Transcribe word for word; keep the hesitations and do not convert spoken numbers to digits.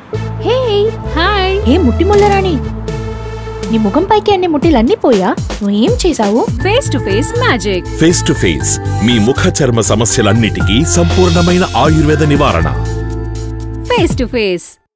Hey hi. ఏ ముట్టి ముల్లరాణి, నీ ముఖం పైకి అన్ని ముట్టిలన్నీ పోయా? నువ్వు ఏం చేసావు? Face to face magic. Face to face మీ ముఖ చర్మ సమస్యలన్నిటికీ సంపూర్ణమైన ఆయుర్వేద నివారణ. Face to face.